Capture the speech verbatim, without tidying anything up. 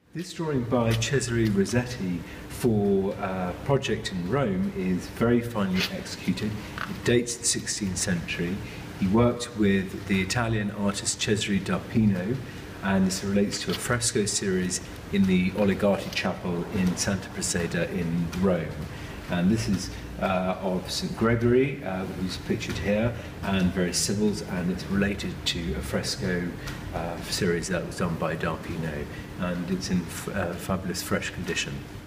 This drawing by Cesare Rossetti for a project in Rome is very finely executed. It dates the sixteenth century. He worked with the Italian artist Cesare Rossetti, and this relates to a fresco series in the Oligati Chapel in Santa Prasseda in Rome. And this is uh, of Saint Gregory, uh, who's pictured here, and various Sibyls, and it's related to a fresco uh, series that was done by Rossetti, and it's in f uh, fabulous fresh condition.